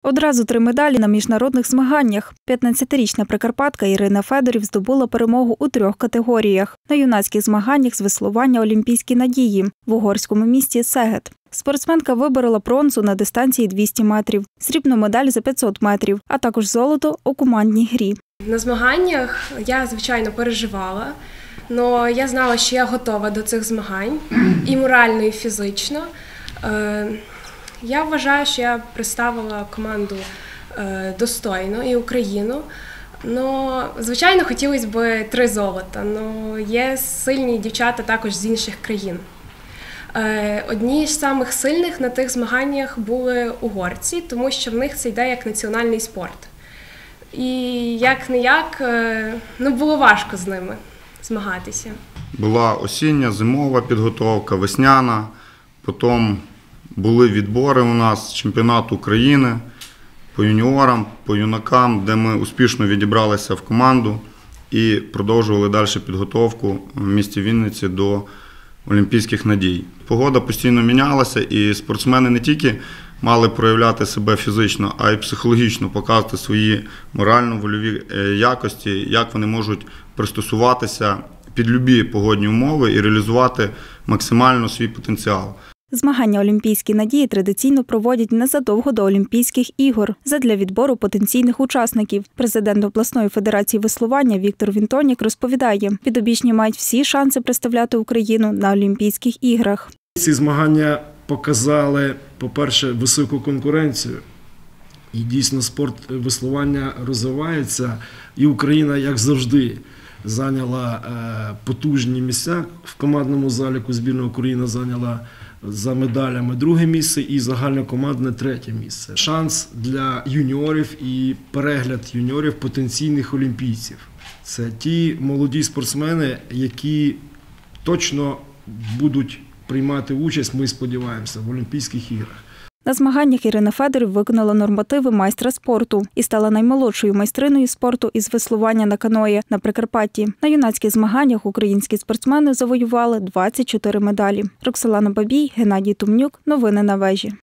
Одразу 3 медалі на міжнародних змаганнях. 15-річна прикарпатка Ірина Федорів здобула перемогу у 3 категоріях. На юнацьких змаганнях з веслування «Олімпійські надії» в угорському місті Сегед. Спортсменка виборола бронзу на дистанції 200 метрів, срібну медаль за 500 метрів, а також золото у командній грі. На змаганнях я, звичайно, переживала, але я знала, що я готова до цих змагань і морально, і фізично. Я вважаю, що я представила команду достойно і Україну. Звичайно, хотілося б 3 золота, але є сильні дівчата також з інших країн. Одні з самих сильних на тих змаганнях були угорці, тому що в них це йде як національний спорт. І як-не-як, було важко з ними змагатися. Була осіння, зимова підготовка, весняна, потім були відбори у нас з чемпіонату України по юніорам, по юнакам, де ми успішно відібралися в команду і продовжували далі підготовку в місті Вінниці до Олімпійських надій. Погода постійно мінялася, і спортсмени не тільки мали проявляти себе фізично, а й психологічно, показувати свої морально-вольові якості, як вони можуть пристосуватися під любі погодні умови і реалізувати максимально свій потенціал. Змагання «Олімпійські надії» традиційно проводять незадовго до Олімпійських ігор задля відбору потенційних учасників. Президент обласної федерації веслування Віктор Вінтонік розповідає, підопічні мають всі шанси представляти Україну на Олімпійських іграх. Ці змагання показали, по-перше, високу конкуренцію. І дійсно спорт веслування розвивається. І Україна, як завжди, зайняла потужні місця. В командному заліку збірна України зайняла за медалями 2-е місце і загальнокомандне 3-е місце. Шанс для юніорів і перегляд юніорів потенційних олімпійців. Це ті молоді спортсмени, які точно будуть приймати участь, ми сподіваємося, в Олімпійських іграх. На змаганнях Ірина Федорів виконала нормативи майстра спорту і стала наймолодшою майстриною спорту із веслування на каної на Прикарпатті. На юнацьких змаганнях українські спортсмени завоювали 24 медалі. Роксолана Бабій, Геннадій Тумнюк. Новини на вежі.